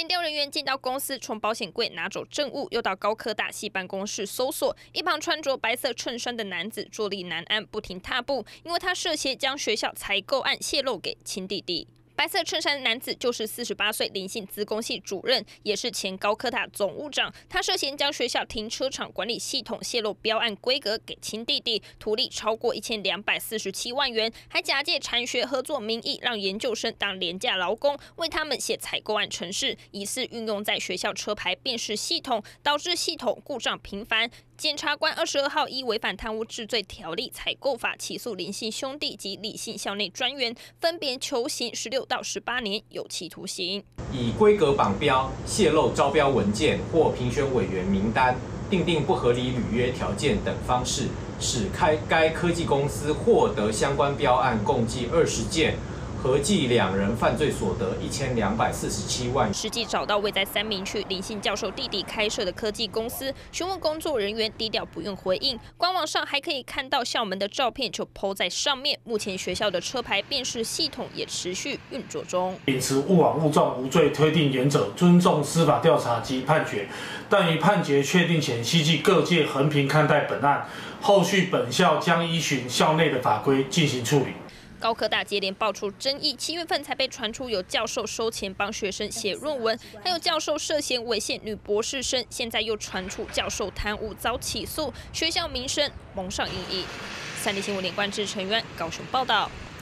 检调人员进到公司，从保险柜拿走证物，又到高科大系办公室搜索。一旁穿着白色衬衫的男子坐立难安，不停踏步，因为他涉嫌将学校采购案泄露给亲弟弟。白色衬衫的男子就是48岁林姓资工系主任，也是前高科大总务长。他涉嫌将学校停车场管理系统泄露标案规格给亲弟弟，图利超过1247万元，还假借产学合作名义，让研究生当廉价劳工，为他们写采购案程式，疑似运用在学校车牌辨识系统，导致系统故障频繁。检察官22号依违反贪污治罪条例采购法起诉林姓兄弟及李姓校内专员，分别求刑16到18年有期徒刑。 以规格绑标、泄露招标文件或评选委员名单、订定不合理履约条件等方式，使该科技公司获得相关标案共计20件。合计2人犯罪所得1247万。 实际找到位在三民区林姓教授弟弟开设的科技公司，询问工作人员低调不愿回应。官网上还可以看到校门的照片，就 PO 在上面。目前学校的车牌辨识系统也持续运作中。 秉持勿枉勿重、无罪推定原则，尊重司法调查及判决，但于判决确定前，希冀各界衡平看待本案。后续本校将依循校内的法规进行处理。 高科大接连爆出争议，7月份才被传出有教授收钱帮学生写论文，还有教授涉嫌猥亵女博士生，现在又传出教授贪污遭起诉，学校名声蒙上阴影。3立新闻连贯至成员高雄报道。